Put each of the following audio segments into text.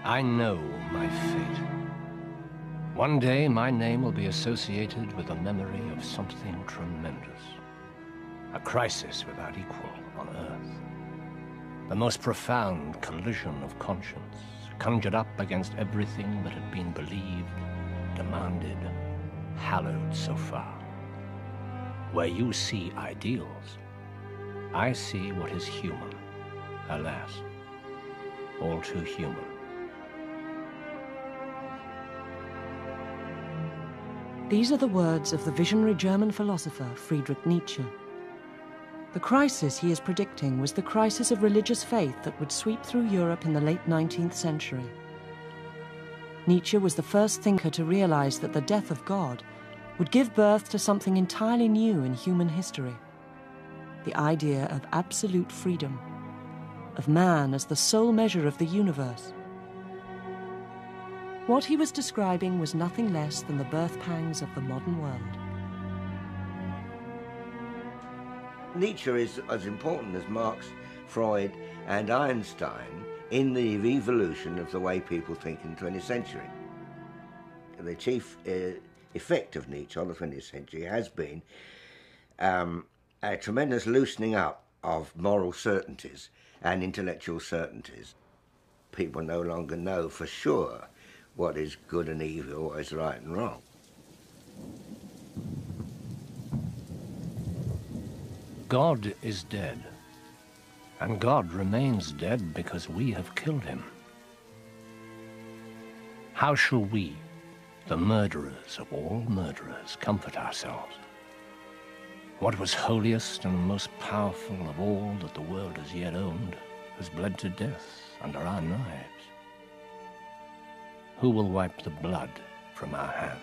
I know my fate. One day my name will be associated with the memory of something tremendous. A crisis without equal on Earth. The most profound collision of conscience, conjured up against everything that had been believed, demanded, hallowed so far. Where you see ideals, I see what is human, alas, all too human. These are the words of the visionary German philosopher Friedrich Nietzsche. The crisis he is predicting was the crisis of religious faith that would sweep through Europe in the late 19th century. Nietzsche was the first thinker to realize that the death of God would give birth to something entirely new in human history. The idea of absolute freedom, of man as the sole measure of the universe. What he was describing was nothing less than the birth pangs of the modern world. Nietzsche is as important as Marx, Freud and Einstein in the evolution of the way people think in the 20th century. The chief effect of Nietzsche on the 20th century has been a tremendous loosening up of moral certainties and intellectual certainties. People no longer know for sure what is good and evil, what is right and wrong. God is dead, and God remains dead because we have killed him. How shall we, the murderers of all murderers, comfort ourselves? What was holiest and most powerful of all that the world has yet owned has bled to death under our knives. Who will wipe the blood from our hands?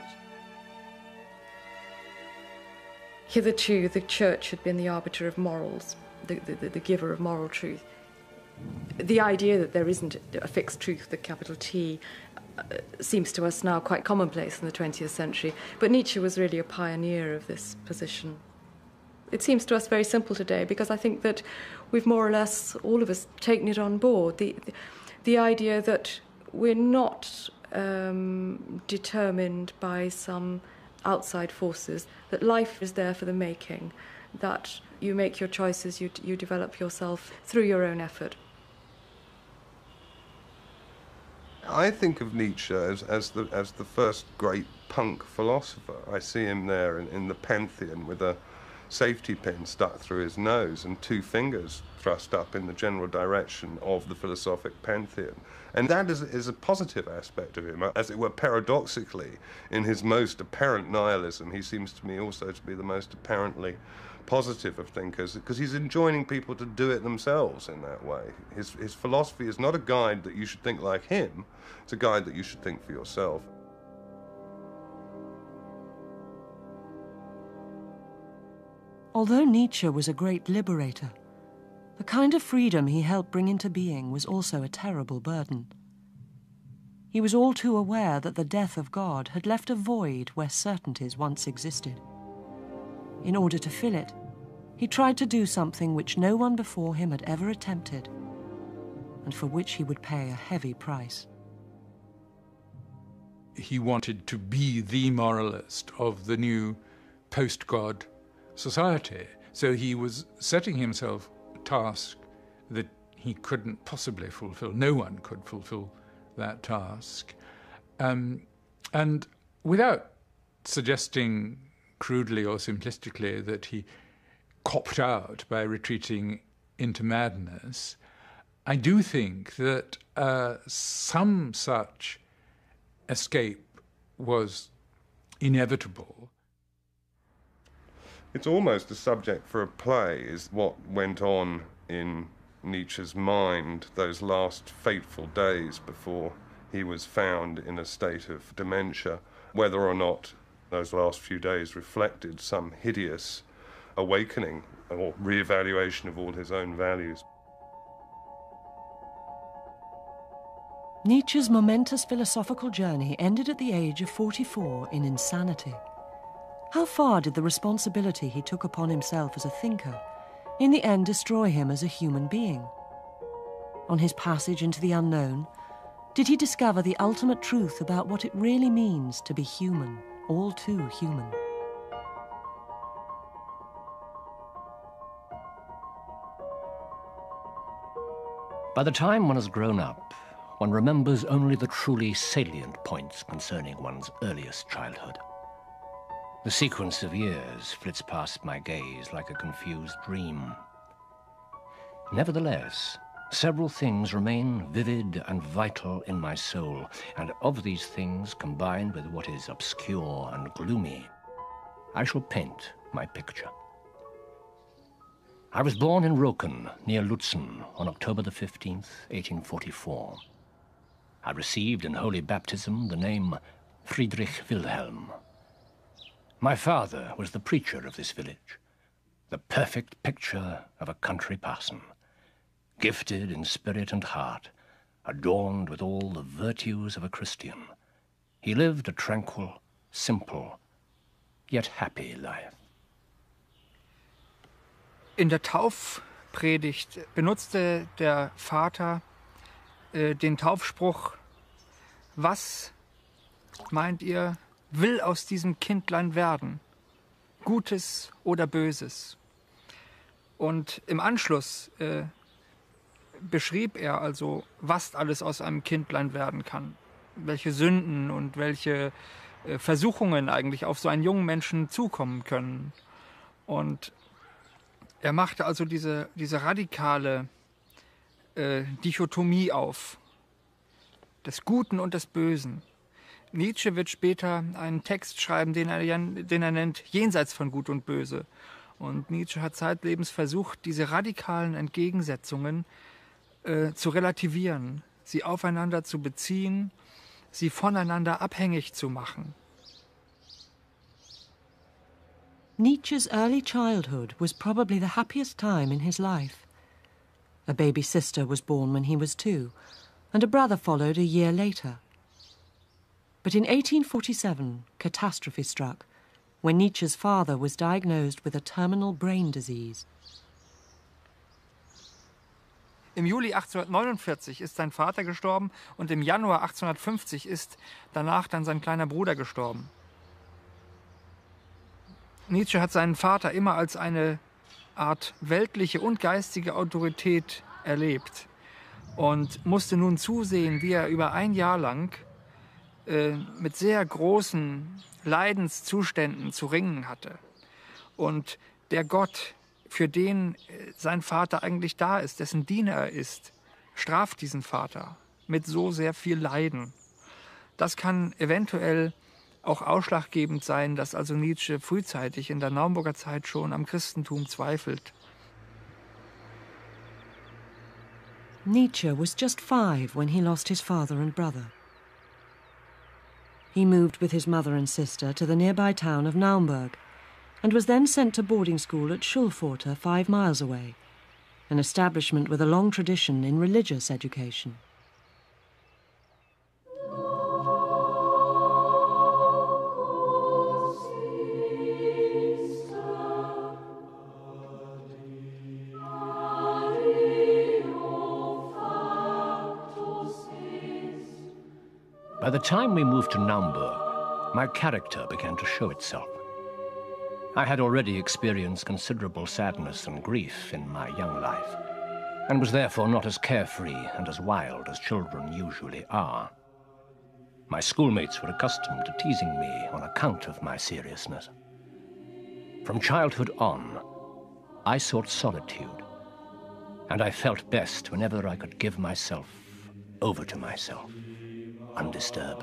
Hitherto, the Church had been the arbiter of morals, the giver of moral truth. The idea that there isn't a fixed truth, the capital T, seems to us now quite commonplace in the 20th century, but Nietzsche was really a pioneer of this position. It seems to us very simple today because I think that we've more or less, all of us, taken it on board. The idea that we're not determined by some outside forces, that life is there for the making, that you make your choices, you develop yourself through your own effort. I think of Nietzsche as the first great punk philosopher. I see him there in the Pantheon with a safety pin stuck through his nose and two fingers thrust up in the general direction of the philosophic pantheon. And that is a positive aspect of him. As it were, paradoxically, in his most apparent nihilism, he seems to me also to be the most apparently positive of thinkers, because he's enjoining people to do it themselves in that way. His philosophy is not a guide that you should think like him, it's a guide that you should think for yourself. Although Nietzsche was a great liberator, the kind of freedom he helped bring into being was also a terrible burden. He was all too aware that the death of God had left a void where certainties once existed. In order to fill it, he tried to do something which no one before him had ever attempted, and for which he would pay a heavy price. He wanted to be the moralist of the new post-God society. So he was setting himself a task that he couldn't possibly fulfill. No one could fulfill that task. And without suggesting crudely or simplistically that he copped out by retreating into madness, I do think that some such escape was inevitable. It's almost a subject for a play, is what went on in Nietzsche's mind those last fateful days before he was found in a state of dementia, whether or not those last few days reflected some hideous awakening or re-evaluation of all his own values. Nietzsche's momentous philosophical journey ended at the age of 44 in insanity. How far did the responsibility he took upon himself as a thinker in the end destroy him as a human being? On his passage into the unknown, Did he discover the ultimate truth about what it really means to be human, all too human? By the time one has grown up, one remembers only the truly salient points concerning one's earliest childhood. The sequence of years flits past my gaze like a confused dream. Nevertheless, several things remain vivid and vital in my soul, and of these things, combined with what is obscure and gloomy, I shall paint my picture. I was born in Roken, near Lutzen, on October the 15th, 1844. I received in holy baptism the name Friedrich Wilhelm. My father was the preacher of this village, the perfect picture of a country parson, gifted in spirit and heart, adorned with all the virtues of a Christian. He lived a tranquil, simple, yet happy life. In der Taufpredigt benutzte der Vater den Taufspruch: Was, meint ihr, will aus diesem Kindlein werden? Gutes oder Böses? Und im Anschluss beschrieb er also, was alles aus einem Kindlein werden kann. Welche Sünden und welche Versuchungen eigentlich auf so einen jungen Menschen zukommen können. Und er machte also diese radikale Dichotomie auf, des Guten und des Bösen. Nietzsche wird später einen Text schreiben, den er nennt Jenseits von Gut und Böse. Und Nietzsche hat zeitlebens versucht, diese radikalen Entgegensetzungen zu relativieren, sie aufeinander zu beziehen, sie voneinander abhängig zu machen. Nietzsche's early childhood was probably the happiest time in his life. A baby sister was born when he was 2, and a brother followed a year later. But in 1847, catastrophe struck, when Nietzsche's father was diagnosed with a terminal brain disease. Im Juli 1849 ist sein Vater gestorben und im Januar 1850 ist danach dann sein kleiner Bruder gestorben. Nietzsche hat seinen Vater immer als eine Art weltliche und geistige Autorität erlebt und musste nun zusehen, wie er über ein Jahr lang mit sehr großen Leidenszuständen zu ringen hatte. Und der Gott, für den sein Vater eigentlich da ist, dessen Diener er ist, straft diesen Vater mit so sehr viel Leiden. Das kann eventuell auch ausschlaggebend sein, dass also Nietzsche frühzeitig in der Naumburger Zeit schon am Christentum zweifelt. Nietzsche was just 5 when he lost his father and brother. He moved with his mother and sister to the nearby town of Naumburg and was then sent to boarding school at Schulpforta 5 miles away, an establishment with a long tradition in religious education. By the time we moved to Naumburg, my character began to show itself. I had already experienced considerable sadness and grief in my young life, and was therefore not as carefree and as wild as children usually are. My schoolmates were accustomed to teasing me on account of my seriousness. From childhood on, I sought solitude, and I felt best whenever I could give myself over to myself, undisturbed.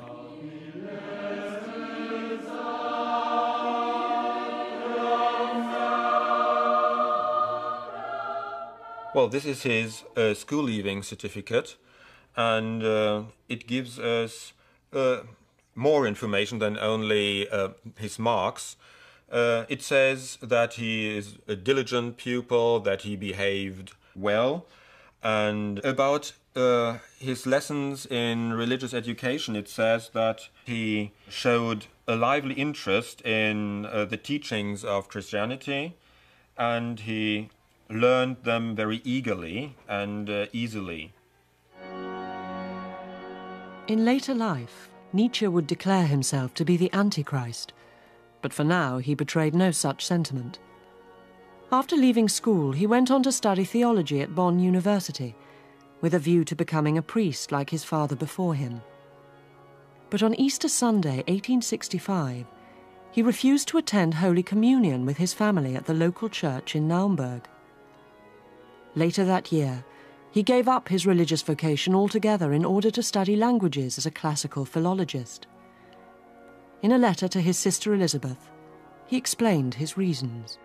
Well, this is his school leaving certificate, and it gives us more information than only his marks. It says that he is a diligent pupil, that he behaved well, and about his lessons in religious education, it says that he showed a lively interest in the teachings of Christianity, and he learned them very eagerly and easily. In later life, Nietzsche would declare himself to be the Antichrist, but for now he betrayed no such sentiment. After leaving school, he went on to study theology at Bonn University, with a view to becoming a priest like his father before him. But on Easter Sunday, 1865, he refused to attend Holy Communion with his family at the local church in Naumburg. Later that year, he gave up his religious vocation altogether in order to study languages as a classical philologist. In a letter to his sister Elisabeth, he explained his reasons.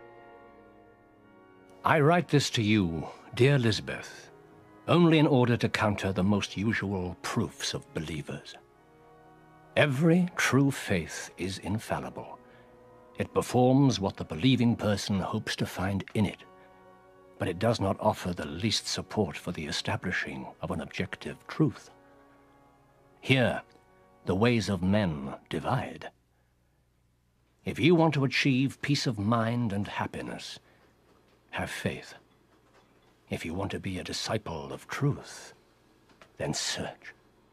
I write this to you, dear Elisabeth, only in order to counter the most usual proofs of believers. Every true faith is infallible. It performs what the believing person hopes to find in it, but it does not offer the least support for the establishing of an objective truth. Here, the ways of men divide. If you want to achieve peace of mind and happiness, have faith. If you want to be a disciple of truth, then search.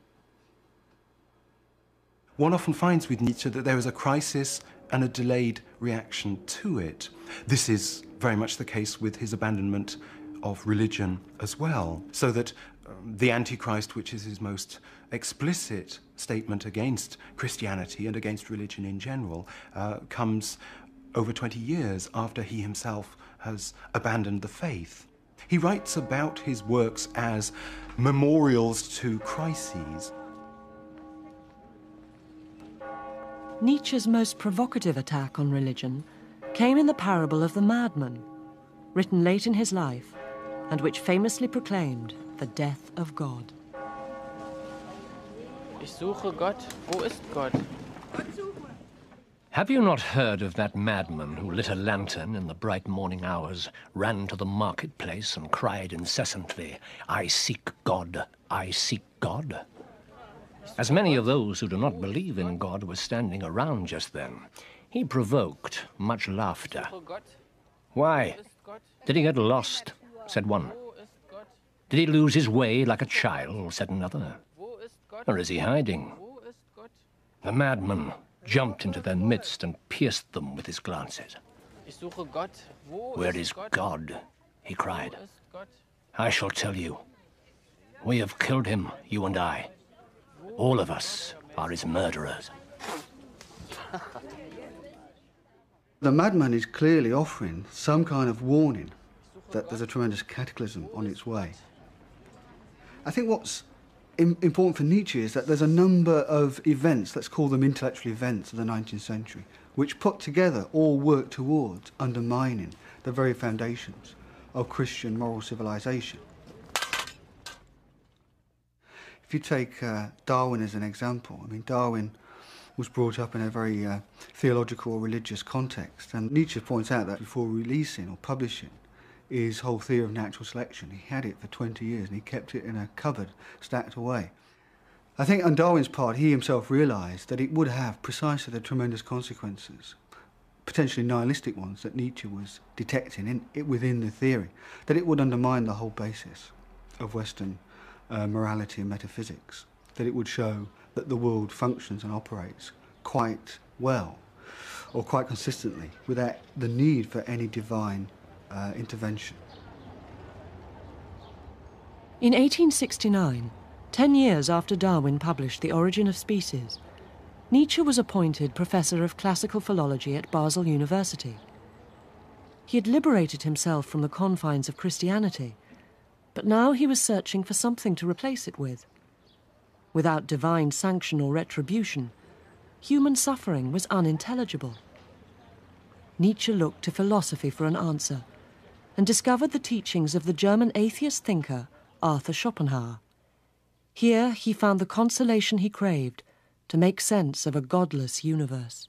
One often finds with Nietzsche that there is a crisis and a delayed reaction to it. This is very much the case with his abandonment of religion as well, so that the Antichrist, which is his most explicit statement against Christianity and against religion in general, comes over 20 years after he himself has abandoned the faith. He writes about his works as memorials to crises. Nietzsche's most provocative attack on religion came in the parable of the madman, written late in his life, and which famously proclaimed the death of God. Ich suche Gott. Wo ist Gott? Have you not heard of that madman who lit a lantern in the bright morning hours, ran to the marketplace and cried incessantly, "I seek God, I seek God"? As many of those who do not believe in God were standing around just then, he provoked much laughter. "Why? Did he get lost?" said one. "Did he lose his way like a child?" said another. "Or is he hiding?" The madman jumped into their midst and pierced them with his glances. "Where is God?" he cried. "I shall tell you. We have killed him, you and I. All of us are his murderers." The madman is clearly offering some kind of warning that there's a tremendous cataclysm on its way. I think what's important for Nietzsche is that there's a number of events, let's call them intellectual events of the 19th century, which put together all work towards undermining the very foundations of Christian moral civilization. If you take Darwin as an example, I mean, Darwin was brought up in a very theological or religious context, and Nietzsche points out that before releasing or publishing his whole theory of natural selection, he had it for 20 years and he kept it in a cupboard stacked away. I think on Darwin's part, he himself realised that it would have precisely the tremendous consequences, potentially nihilistic ones, that Nietzsche was detecting within the theory, that it would undermine the whole basis of Western morality and metaphysics, that it would show that the world functions and operates quite well or quite consistently without the need for any divine intervention. In 1869, 10 years after Darwin published The Origin of Species, Nietzsche was appointed Professor of Classical Philology at Basel University. He had liberated himself from the confines of Christianity, but now he was searching for something to replace it with. Without divine sanction or retribution, human suffering was unintelligible. Nietzsche looked to philosophy for an answer and discovered the teachings of the German atheist thinker Arthur Schopenhauer. Here he found the consolation he craved to make sense of a godless universe.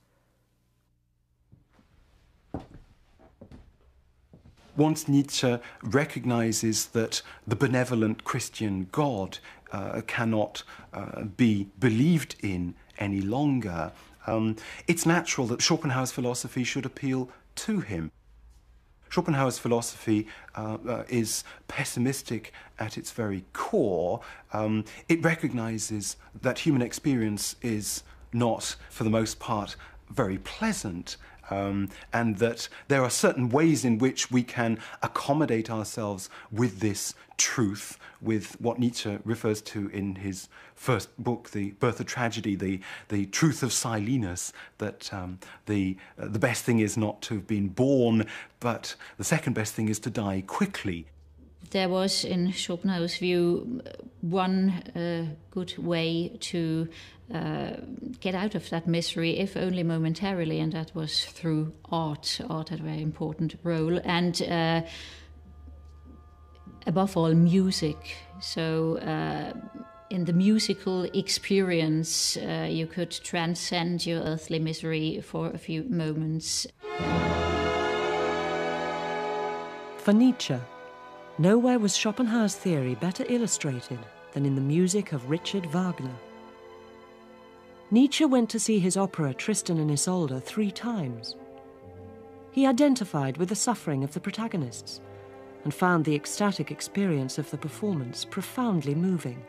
Once Nietzsche recognizes that the benevolent Christian God cannot be believed in any longer, it's natural that Schopenhauer's philosophy should appeal to him. Schopenhauer's philosophy is pessimistic at its very core. It recognizes that human experience is not, for the most part, very pleasant, and that there are certain ways in which we can accommodate ourselves with this truth, with what Nietzsche refers to in his first book, The Birth of Tragedy, the truth of Silenus, that the best thing is not to have been born, but the second best thing is to die quickly. There was, in Schopenhauer's view, one good way to get out of that misery, if only momentarily, and that was through art. Art had a very important role, and above all, music. So in the musical experience, you could transcend your earthly misery for a few moments. For Nietzsche, nowhere was Schopenhauer's theory better illustrated than in the music of Richard Wagner. Nietzsche went to see his opera Tristan and Isolde 3 times. He identified with the suffering of the protagonists and found the ecstatic experience of the performance profoundly moving.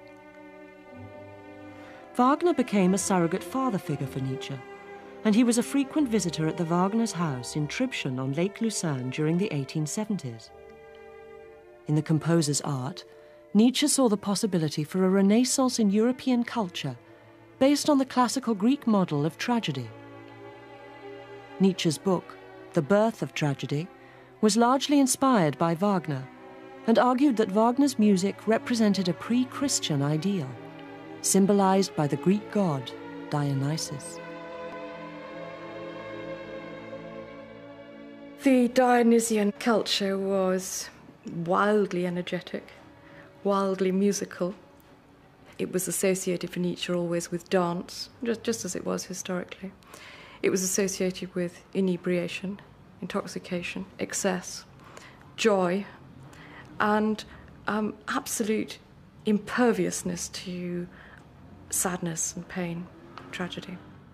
Wagner became a surrogate father figure for Nietzsche, and he was a frequent visitor at the Wagner's house in Tribschen on Lake Lucerne during the 1870s. In the composer's art, Nietzsche saw the possibility for a renaissance in European culture based on the classical Greek model of tragedy. Nietzsche's book, The Birth of Tragedy, was largely inspired by Wagner and argued that Wagner's music represented a pre-Christian ideal, symbolized by the Greek god Dionysus. The Dionysian culture was wildly energetic, wildly musical. It was associated for Nietzsche always with dance, just as it was historically. It was associated with inebriation, intoxication, excess, joy, and absolute imperviousness to sadness and pain, tragedy.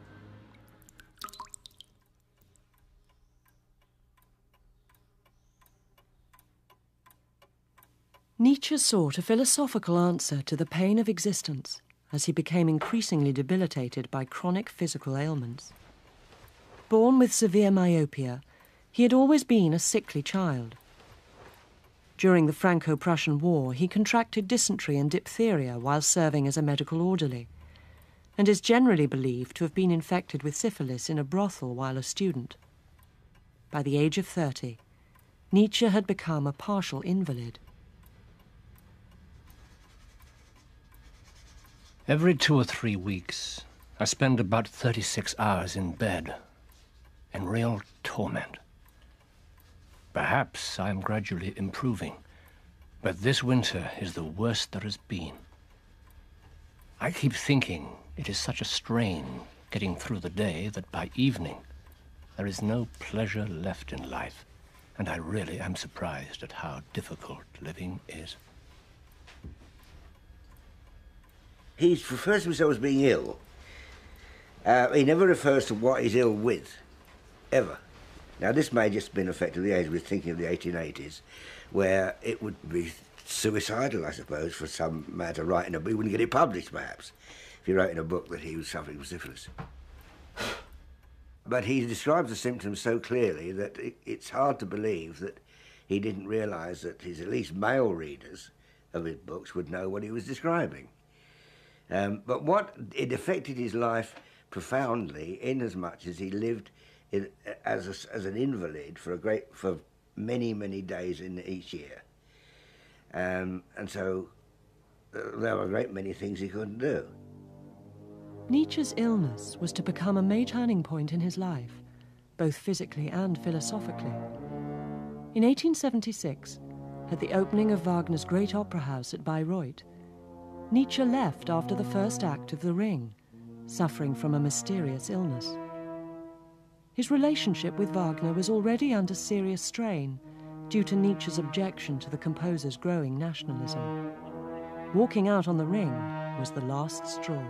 Nietzsche sought a philosophical answer to the pain of existence as he became increasingly debilitated by chronic physical ailments. Born with severe myopia, he had always been a sickly child. During the Franco-Prussian War, he contracted dysentery and diphtheria while serving as a medical orderly, and is generally believed to have been infected with syphilis in a brothel while a student. By the age of 30, Nietzsche had become a partial invalid. Every 2 or 3 weeks, I spend about 36 hours in bed, in real torment. Perhaps I am gradually improving, but this winter is the worst there has been. I keep thinking it is such a strain getting through the day that by evening there is no pleasure left in life, and I really am surprised at how difficult living is. He refers to himself as being ill. He never refers to what he's ill with, ever. Now, this may just have been effectively as we're thinking of the 1880s, where it would be suicidal, I suppose, for some man to write in a book. He wouldn't get it published, perhaps, if he wrote in a book that he was suffering from syphilis. But he describes the symptoms so clearly that it's hard to believe that he didn't realise that his at least male readers of his books would know what he was describing. But it affected his life profoundly, inasmuch as he lived as an invalid for many, many days in each year. And so there were a great many things he couldn't do. Nietzsche's illness was to become a major turning point in his life, both physically and philosophically. In 1876, at the opening of Wagner's great opera house at Bayreuth, Nietzsche left after the first act of The Ring, suffering from a mysterious illness. His relationship with Wagner was already under serious strain due to Nietzsche's objection to the composer's growing nationalism. Walking out on The Ring was the last straw.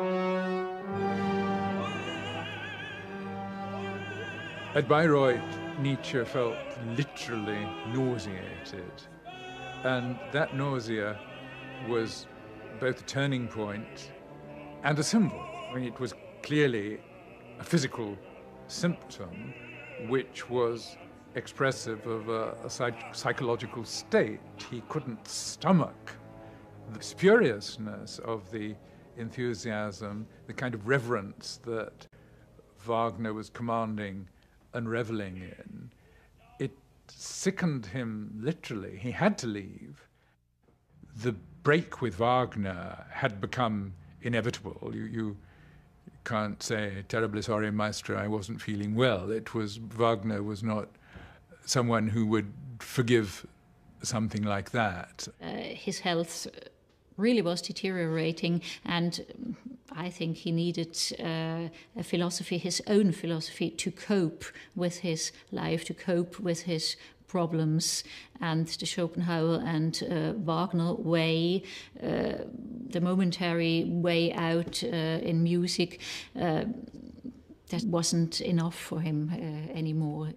At Bayreuth, Nietzsche felt literally nauseated. And that nausea was both a turning point and a symbol. I mean, it was clearly a physical symptom which was expressive of a psychological state. He couldn't stomach the spuriousness of the enthusiasm, the kind of reverence that Wagner was commanding and reveling in. It sickened him literally. He had to leave. The break with Wagner had become inevitable. You can't say, terribly sorry, Maestro, I wasn't feeling well. Wagner was not someone who would forgive something like that. His health really was deteriorating, and I think he needed a philosophy, his own philosophy, to cope with his life, to cope with his problems. And the Schopenhauer and Wagner way, the momentary way out in music, that wasn't enough for him anymore.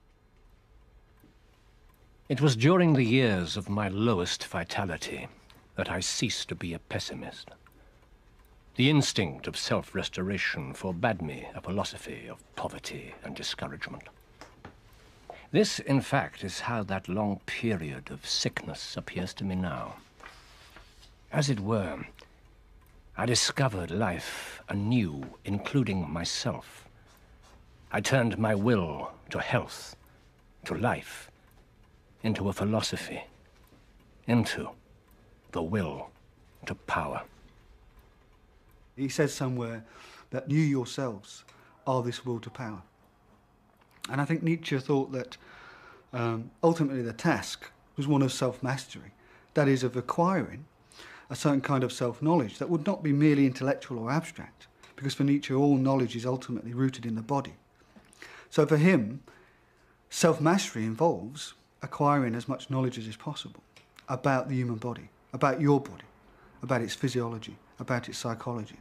It was during the years of my lowest vitality that I ceased to be a pessimist. The instinct of self-restoration forbade me a philosophy of poverty and discouragement. This, in fact, is how that long period of sickness appears to me now. As it were, I discovered life anew, including myself. I turned my will to health, to life, into a philosophy, into the will to power. He says somewhere that you yourselves are this will to power. And I think Nietzsche thought that ultimately the task was one of self-mastery, that is, of acquiring a certain kind of self-knowledge that would not be merely intellectual or abstract, because for Nietzsche all knowledge is ultimately rooted in the body. So for him, self-mastery involves acquiring as much knowledge as is possible about the human body, about your body, about its physiology, about its psychology.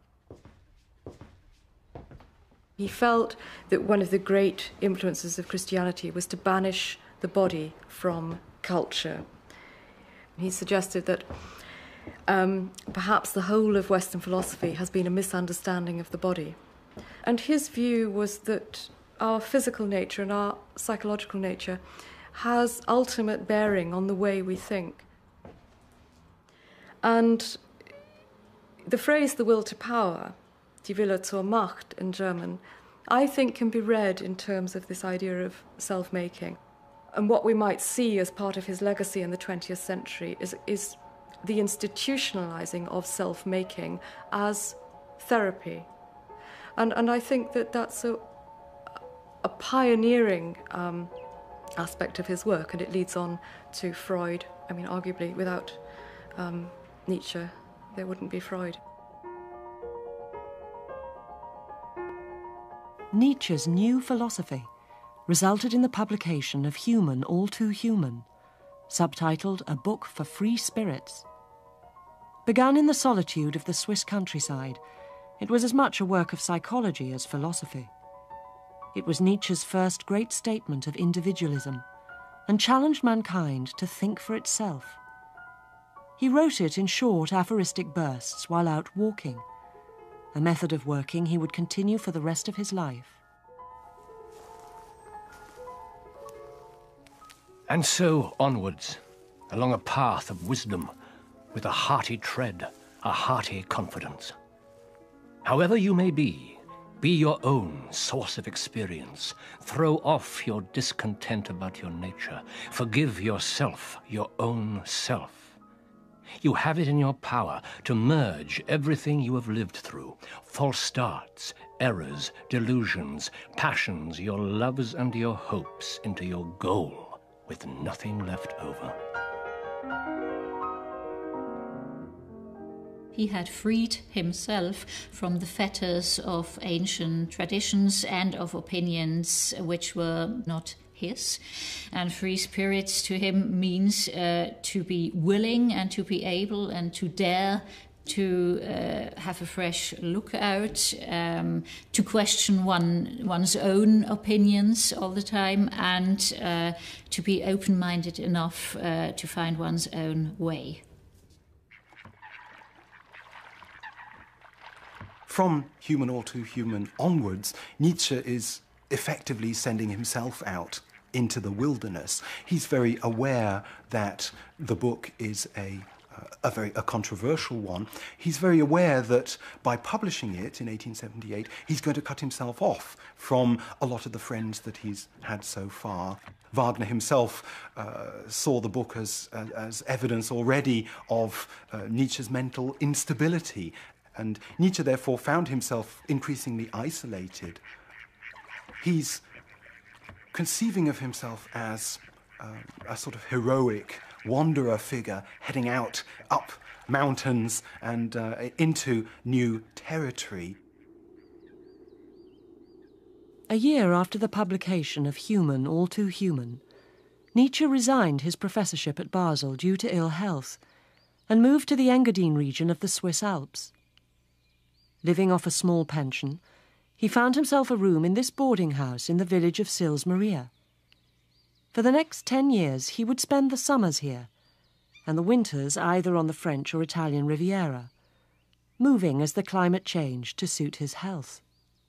He felt that one of the great influences of Christianity was to banish the body from culture. He suggested that perhaps the whole of Western philosophy has been a misunderstanding of the body. And his view was that our physical nature and our psychological nature has ultimate bearing on the way we think. And the phrase the will to power, die Wille zur Macht in German, I think can be read in terms of this idea of self-making. And what we might see as part of his legacy in the 20th century is the institutionalizing of self-making as therapy. And I think that that's a pioneering aspect of his work, and it leads on to Freud. I mean, arguably, without Nietzsche, there wouldn't be Freud. Nietzsche's new philosophy resulted in the publication of Human, All Too Human, subtitled A Book for Free Spirits. Begun in the solitude of the Swiss countryside, it was as much a work of psychology as philosophy. It was Nietzsche's first great statement of individualism and challenged mankind to think for itself. He wrote it in short aphoristic bursts while out walking, a method of working he would continue for the rest of his life. And so onwards, along a path of wisdom, with a hearty tread, a hearty confidence. However you may be your own source of experience. Throw off your discontent about your nature. Forgive yourself, your own self. You have it in your power to merge everything you have lived through, false starts, errors, delusions, passions, your loves and your hopes, into your goal, with nothing left over. He had freed himself from the fetters of ancient traditions and of opinions which were not his. And free spirits to him means to be willing and to be able and to dare to have a fresh look out, to question one's own opinions all the time, and to be open-minded enough to find one's own way. From Human All Too Human onwards, Nietzsche is effectively sending himself out into the wilderness. He's very aware that the book is a controversial one. He's very aware that by publishing it in 1878, he's going to cut himself off from a lot of the friends that he's had so far. Wagner himself saw the book as evidence already of Nietzsche's mental instability, and Nietzsche therefore found himself increasingly isolated. He's conceiving of himself as a sort of heroic wanderer figure heading out up mountains and into new territory. A year after the publication of Human All Too Human, Nietzsche resigned his professorship at Basel due to ill health and moved to the Engadine region of the Swiss Alps. Living off a small pension, he found himself a room in this boarding house in the village of Sils Maria. For the next 10 years, he would spend the summers here, and the winters either on the French or Italian Riviera, moving as the climate changed to suit his health.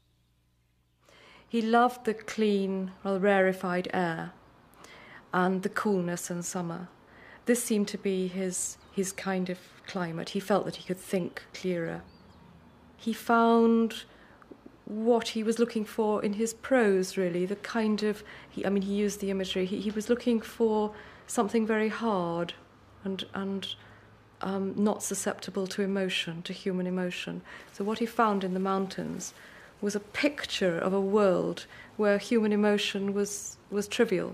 He loved the clean, rather rarefied air and the coolness in summer. This seemed to be his kind of climate. He felt that he could think clearer. He found what he was looking for in his prose, really, the kind of, he used the imagery, he was looking for something very hard and not susceptible to emotion, to human emotion. So what he found in the mountains was a picture of a world where human emotion was trivial.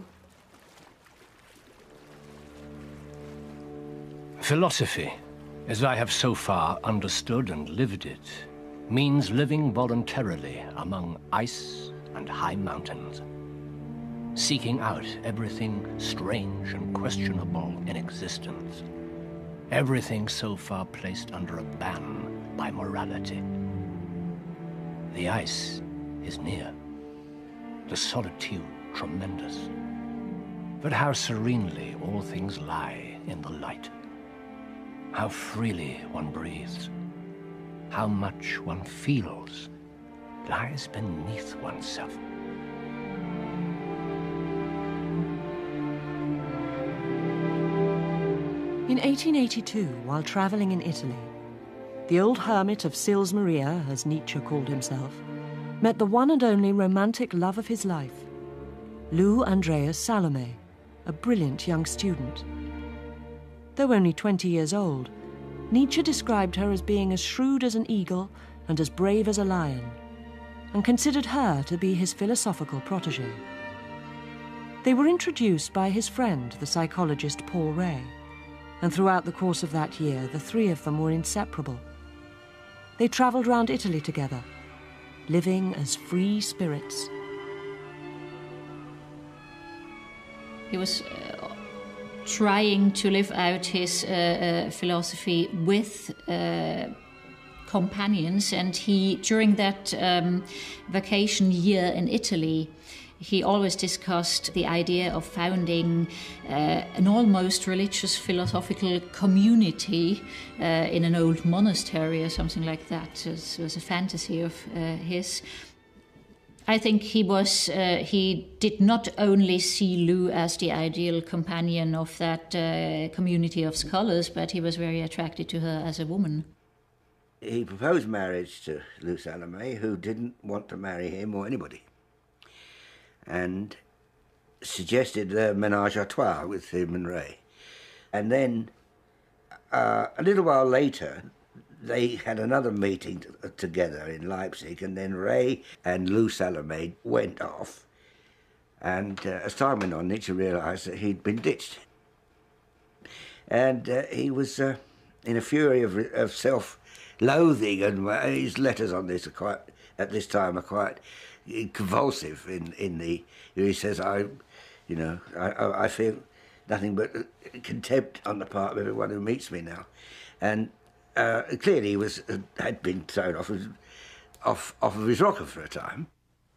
Philosophy, as I have so far understood and lived it, means living voluntarily among ice and high mountains, seeking out everything strange and questionable in existence, everything so far placed under a ban by morality. The ice is near, the solitude tremendous, but how serenely all things lie in the light, how freely one breathes, how much one feels lies beneath oneself. In 1882, while travelling in Italy, the old hermit of Sils Maria, as Nietzsche called himself, met the one and only romantic love of his life, Lou Andreas Salome, a brilliant young student. Though only 20 years old, Nietzsche described her as being as shrewd as an eagle and as brave as a lion, and considered her to be his philosophical protégée. They were introduced by his friend, the psychologist Paul Ray, and throughout the course of that year, the three of them were inseparable. They travelled round Italy together, living as free spirits. He was trying to live out his philosophy with companions, and he, during that vacation year in Italy, he always discussed the idea of founding an almost religious philosophical community in an old monastery or something like that. It was a fantasy of his. I think he did not only see Lou as the ideal companion of that community of scholars, but he was very attracted to her as a woman. He proposed marriage to Lou Salome, who didn't want to marry him or anybody, and suggested a ménage à trois with him and Ray. And then a little while later, they had another meeting together in Leipzig, and then Ray and Lou Salome went off. And as time went on, Nietzsche realised that he'd been ditched. And he was in a fury of self-loathing, and his letters on this at this time are quite convulsive. He says, I feel nothing but contempt on the part of everyone who meets me now. And clearly he had been thrown off of his rocker for a time.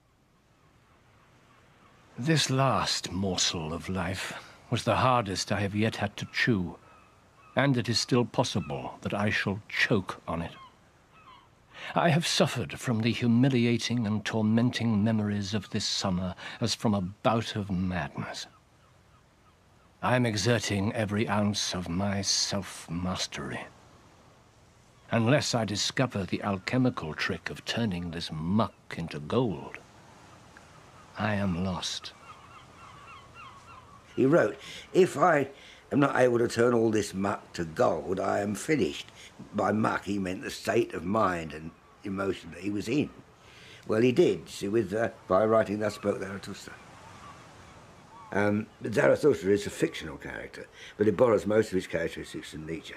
This last morsel of life was the hardest I have yet had to chew, and it is still possible that I shall choke on it. I have suffered from the humiliating and tormenting memories of this summer as from a bout of madness. I am exerting every ounce of my self-mastery. Unless I discover the alchemical trick of turning this muck into gold, I am lost. He wrote, if I am not able to turn all this muck to gold, I am finished. By muck he meant the state of mind and emotion that he was in. Well, he did, see, by writing Thus Spoke Zarathustra. Zarathustra is a fictional character, but it borrows most of his characteristics from Nietzsche.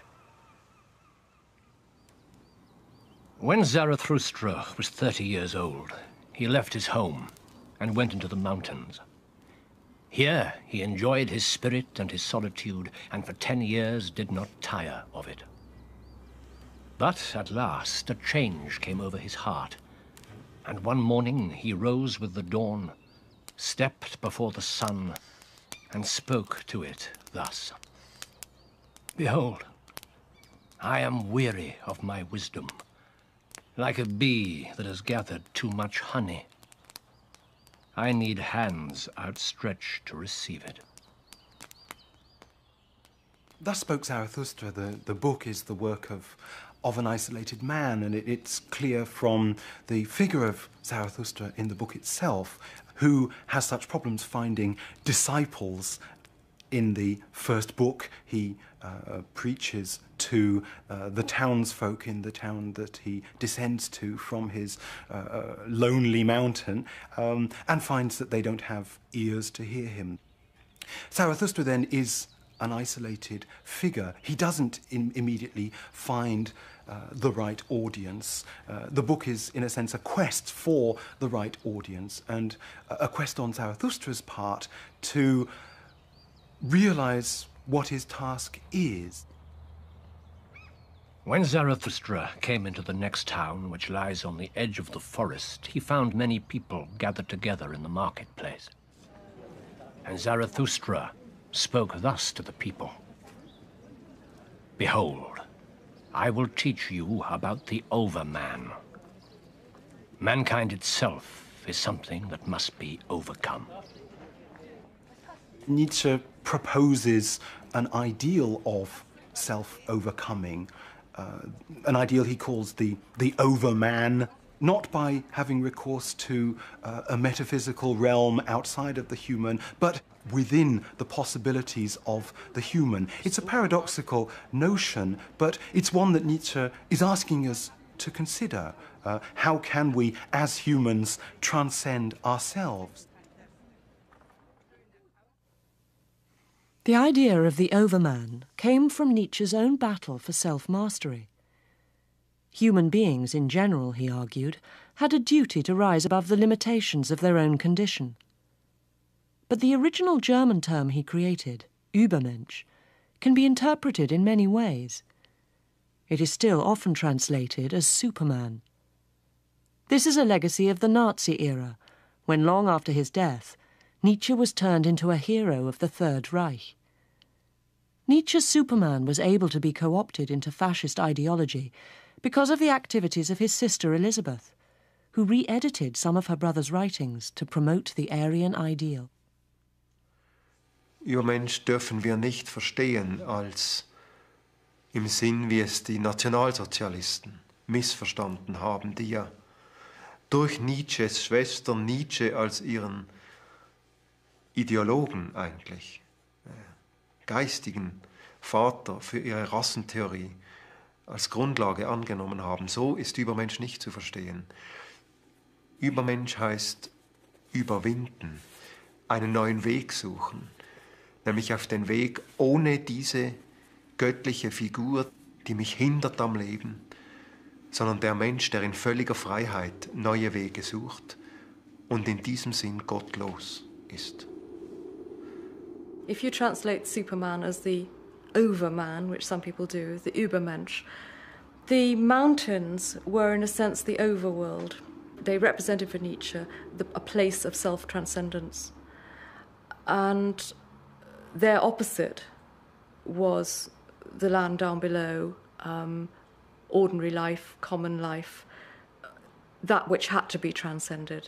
When Zarathustra was 30 years old, he left his home and went into the mountains. Here he enjoyed his spirit and his solitude, and for 10 years did not tire of it. But at last a change came over his heart, and one morning he rose with the dawn, stepped before the sun, and spoke to it thus. Behold, I am weary of my wisdom, like a bee that has gathered too much honey. I need hands outstretched to receive it. Thus Spoke Zarathustra, the book is the work of an isolated man, and it's clear from the figure of Zarathustra in the book itself, who has such problems finding disciples. In the first book, he preaches to the townsfolk in the town that he descends to from his lonely mountain, and finds that they don't have ears to hear him. Zarathustra then is an isolated figure. He doesn't immediately find the right audience. The book is, in a sense, a quest for the right audience, and a quest on Zarathustra's part to realize what his task is. When Zarathustra came into the next town, which lies on the edge of the forest, he found many people gathered together in the marketplace. And Zarathustra spoke thus to the people. Behold, I will teach you about the overman. Mankind itself is something that must be overcome. Nietzsche proposes an ideal of self-overcoming, an ideal he calls the overman, not by having recourse to a metaphysical realm outside of the human, but within the possibilities of the human. It's a paradoxical notion, but it's one that Nietzsche is asking us to consider. How can we, as humans, transcend ourselves? The idea of the overman came from Nietzsche's own battle for self-mastery. Human beings in general, he argued, had a duty to rise above the limitations of their own condition. But the original German term he created, Übermensch, can be interpreted in many ways. It is still often translated as Superman. This is a legacy of the Nazi era, when long after his death, Nietzsche was turned into a hero of the Third Reich. Nietzsche's Superman was able to be co-opted into fascist ideology because of the activities of his sister Elisabeth, who re-edited some of her brother's writings to promote the Aryan ideal. Übermensch dürfen wir nicht verstehen als im Sinn, wie es die Nationalsozialisten missverstanden haben, die ja durch Nietzsches Schwester Nietzsche als ihren Ideologen eigentlich, geistigen Vater für ihre Rassentheorie als Grundlage angenommen haben. So ist Übermensch nicht zu verstehen. Übermensch heißt überwinden, einen neuen Weg suchen, nämlich auf den Weg ohne diese göttliche Figur, die mich hindert am Leben, sondern der Mensch, der in völliger Freiheit neue Wege sucht und in diesem Sinn gottlos ist. If you translate Superman as the overman, which some people do, the Übermensch, The mountains were, in a sense, the overworld. They represented for Nietzsche a place of self-transcendence. And their opposite was the land down below, ordinary life, common life, that which had to be transcended.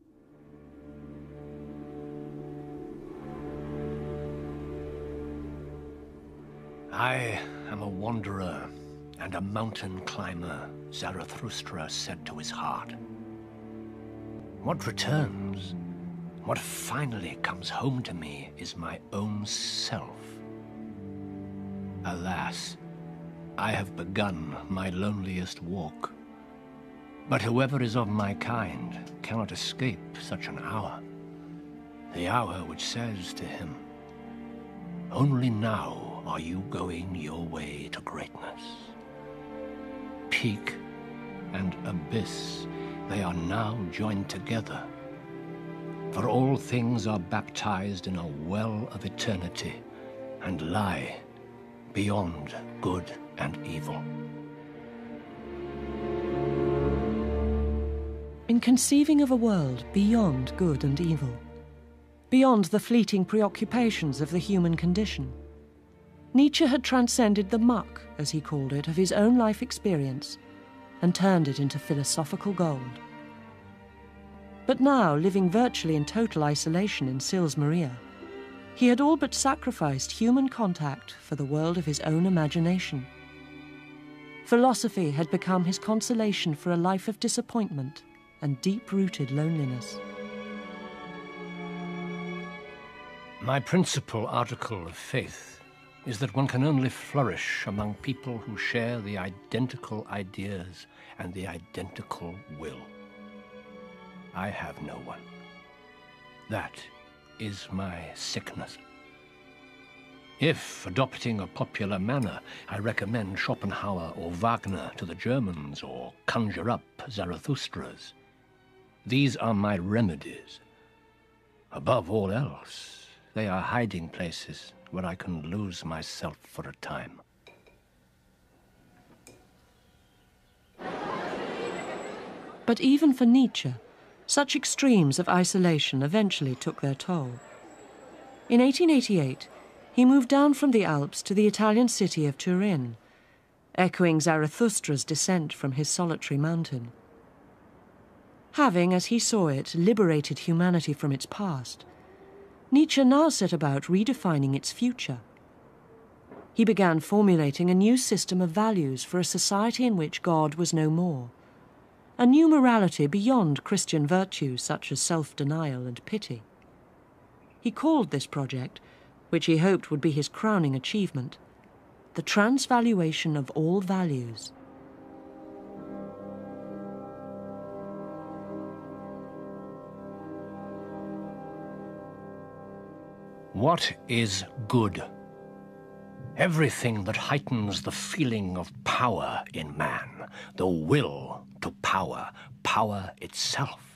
I am a wanderer and a mountain climber, Zarathustra said to his heart. What returns, what finally comes home to me is my own self. Alas, I have begun my loneliest walk. But whoever is of my kind cannot escape such an hour. The hour which says to him, only now are you going your way to greatness. Peak and abyss, they are now joined together. For all things are baptized in a well of eternity and lie beyond good and evil. In conceiving of a world beyond good and evil, beyond the fleeting preoccupations of the human condition, Nietzsche had transcended the muck, as he called it, of his own life experience and turned it into philosophical gold. But now, living virtually in total isolation in Sils Maria, he had all but sacrificed human contact for the world of his own imagination. Philosophy had become his consolation for a life of disappointment and deep-rooted loneliness. My principal article of faith is that one can only flourish among people who share the identical ideas and the identical will. I have no one. That is my sickness. If, adopting a popular manner, I recommend Schopenhauer or Wagner to the Germans or conjure up Zarathustra's, these are my remedies. Above all else, they are hiding places where I can lose myself for a time. But even for Nietzsche, such extremes of isolation eventually took their toll. In 1888, he moved down from the Alps to the Italian city of Turin, echoing Zarathustra's descent from his solitary mountain. Having, as he saw it, liberated humanity from its past, Nietzsche now set about redefining its future. He began formulating a new system of values for a society in which God was no more, a new morality beyond Christian virtues such as self-denial and pity. He called this project, which he hoped would be his crowning achievement, the transvaluation of all values. What is good? Everything that heightens the feeling of power in man, the will to power, power itself.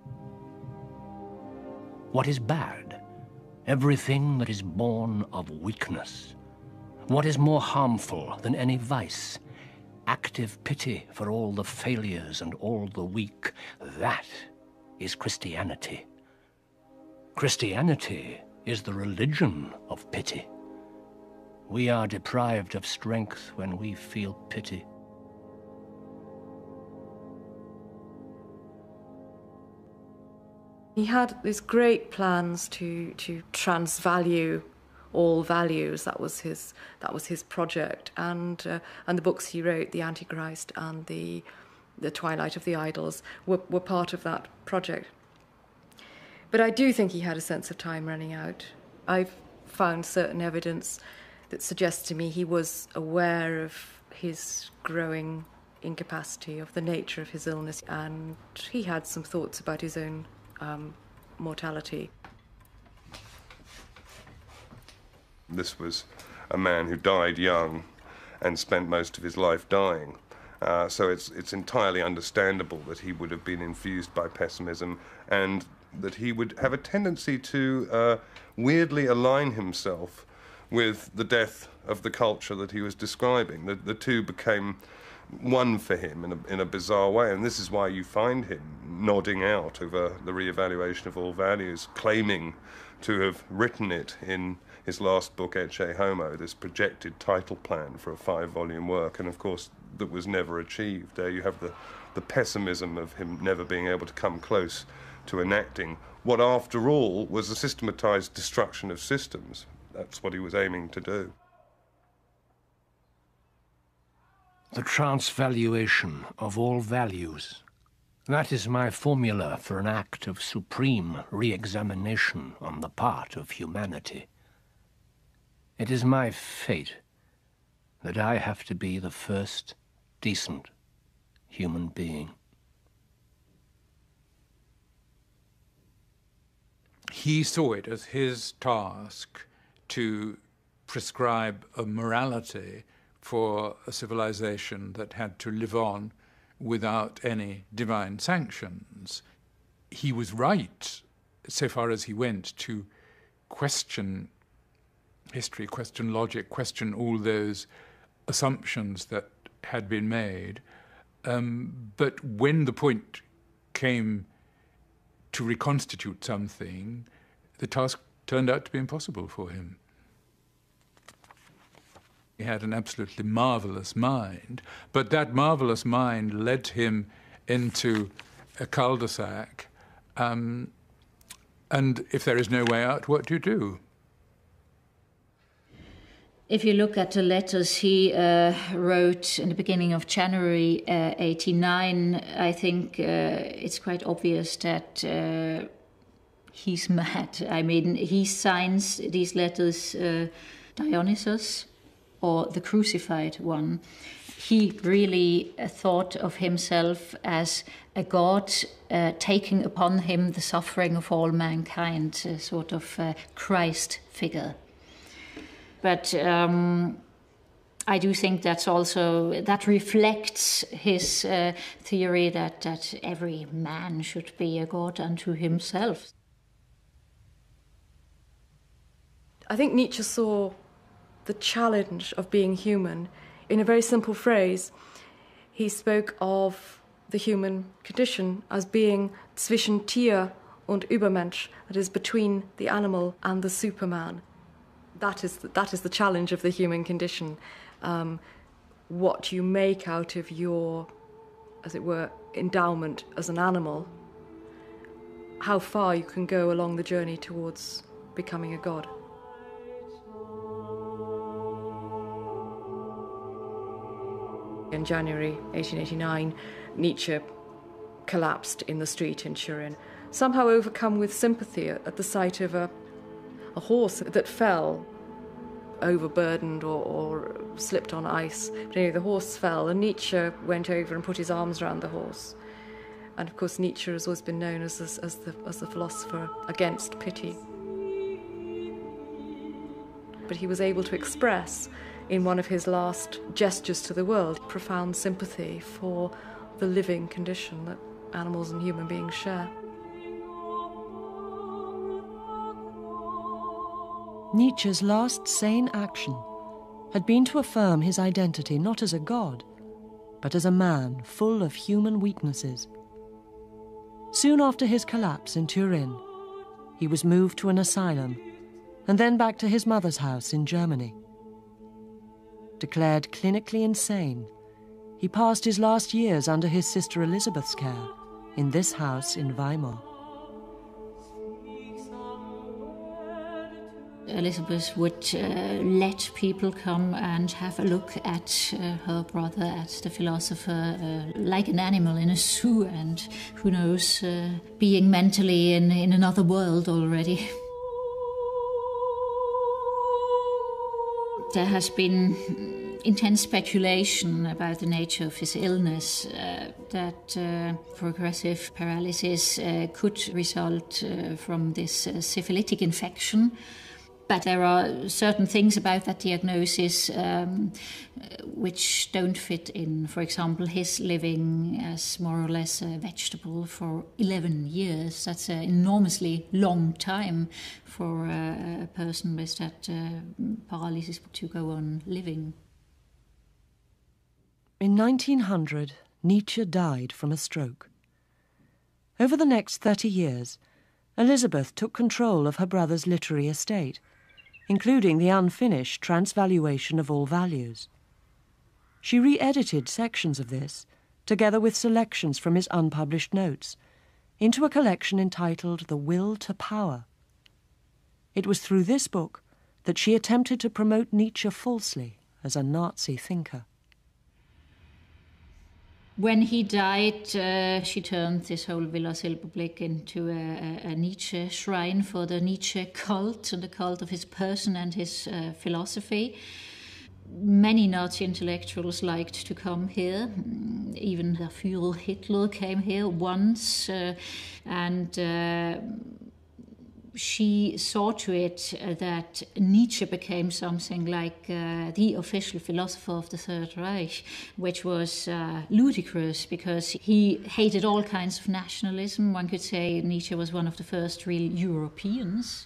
What is bad? Everything that is born of weakness. What is more harmful than any vice? Active pity for all the failures and all the weak. That is Christianity. Christianity is the religion of pity. We are deprived of strength when we feel pity. He had these great plans to transvalue all values. That was his project, and the books he wrote, The Antichrist and the Twilight of the Idols, were part of that project. But I do think he had a sense of time running out. I've found certain evidence that suggests to me he was aware of his growing incapacity, of the nature of his illness, and he had some thoughts about his own mortality. This was a man who died young and spent most of his life dying. So it's entirely understandable that he would have been infused by pessimism and that he would have a tendency to weirdly align himself with the death of the culture that he was describing. The two became won for him in a bizarre way, and this is why you find him nodding out over the re-evaluation of all values, claiming to have written it in his last book, Ecce Homo, this projected title plan for a 5-volume work, and of course that was never achieved. There you have the pessimism of him never being able to come close to enacting what, after all, was a systematized destruction of systems. That's what he was aiming to do. The transvaluation of all values. That is my formula for an act of supreme re-examination on the part of humanity. It is my fate that I have to be the first decent human being. He saw it as his task to prescribe a morality for a civilization that had to live on without any divine sanctions. He was right, so far as he went, to question history, question logic, question all those assumptions that had been made. But when the point came to reconstitute something, the task turned out to be impossible for him. He had an absolutely marvelous mind, but that marvelous mind led him into a cul-de-sac, and if there is no way out, what do you do? If you look at the letters he wrote in the beginning of January 89, I think it's quite obvious that he's mad. I mean, he signs these letters Dionysus, or the crucified one. He really thought of himself as a god taking upon him the suffering of all mankind, a sort of Christ figure. But I do think that reflects his theory that every man should be a god unto himself. I think Nietzsche saw the challenge of being human in a very simple phrase. He spoke of the human condition as being zwischen Tier und Übermensch, that is, between the animal and the Superman. That is the challenge of the human condition. What you make out of your, as it were, endowment as an animal, how far you can go along the journey towards becoming a god. In January 1889, Nietzsche collapsed in the street in Turin, somehow overcome with sympathy at the sight of a horse that fell, overburdened or slipped on ice. But anyway, the horse fell, and Nietzsche went over and put his arms around the horse. And of course, Nietzsche has always been known as the philosopher against pity. But he was able to express, in one of his last gestures to the world, profound sympathy for the living condition that animals and human beings share. Nietzsche's last sane action had been to affirm his identity not as a god, but as a man full of human weaknesses. Soon after his collapse in Turin, he was moved to an asylum and then back to his mother's house in Germany. Declared clinically insane, he passed his last years under his sister Elisabeth's care in this house in Weimar. Elisabeth would let people come and have a look at her brother, at the philosopher, like an animal in a zoo, and who knows, being mentally in another world already. There has been intense speculation about the nature of his illness, that progressive paralysis could result from this syphilitic infection. But there are certain things about that diagnosis which don't fit in. For example, his living as more or less a vegetable for 11 years. That's an enormously long time for a person with that paralysis to go on living. In 1900, Nietzsche died from a stroke. Over the next 30 years, Elisabeth took control of her brother's literary estate, including the unfinished Transvaluation of All Values. She re-edited sections of this, together with selections from his unpublished notes, into a collection entitled The Will to Power. It was through this book that she attempted to promote Nietzsche falsely as a Nazi thinker. When he died, she turned this whole Villa Silberblick into a Nietzsche shrine for the Nietzsche cult and the cult of his person and his philosophy. Many Nazi intellectuals liked to come here. Even the Führer Hitler came here once, and she saw to it that Nietzsche became something like the official philosopher of the Third Reich, which was ludicrous because he hated all kinds of nationalism. One could say Nietzsche was one of the first real Europeans.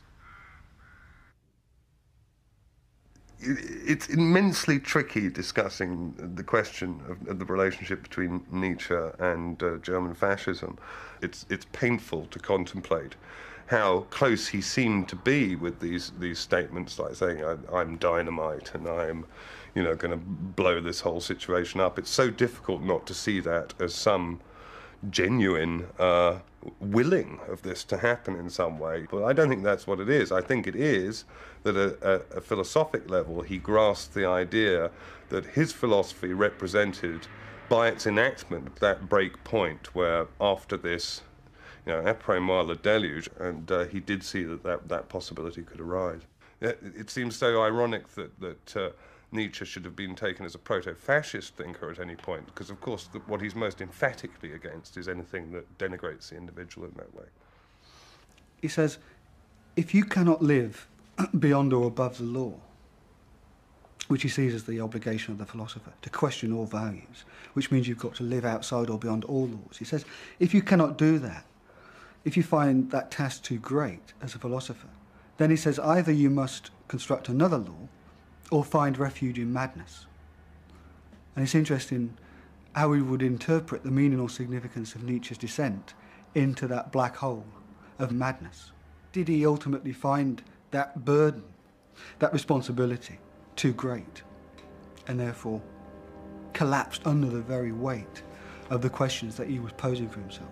It's immensely tricky discussing the question of the relationship between Nietzsche and German fascism. It's painful to contemplate how close he seemed to be with these statements, like saying, I'm dynamite and I'm, going to blow this whole situation up. It's so difficult not to see that as some genuine willing of this to happen in some way. But I don't think that's what it is. I think it is that at a philosophic level, he grasped the idea that his philosophy represented, by its enactment, that break point where after this, après moi le déluge, and he did see that possibility could arise. It seems so ironic that Nietzsche should have been taken as a proto-fascist thinker at any point, because, of course, what he's most emphatically against is anything that denigrates the individual in that way. He says, if you cannot live beyond or above the law, which he sees as the obligation of the philosopher, to question all values, which means you've got to live outside or beyond all laws. He says, if you cannot do that, if you find that task too great as a philosopher, then he says either you must construct another law or find refuge in madness. And it's interesting how we would interpret the meaning or significance of Nietzsche's descent into that black hole of madness. Did he ultimately find that burden, that responsibility, too great, and therefore collapsed under the very weight of the questions that he was posing for himself?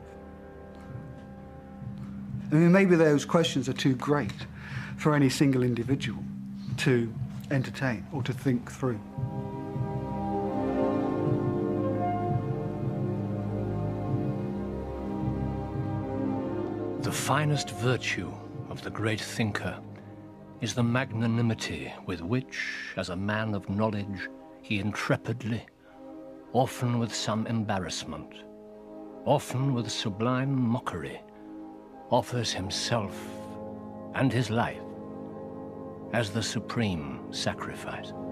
I mean, maybe those questions are too great for any single individual to entertain or to think through. The finest virtue of the great thinker is the magnanimity with which, as a man of knowledge, he intrepidly, often with some embarrassment, often with sublime mockery, offers himself and his life as the supreme sacrifice.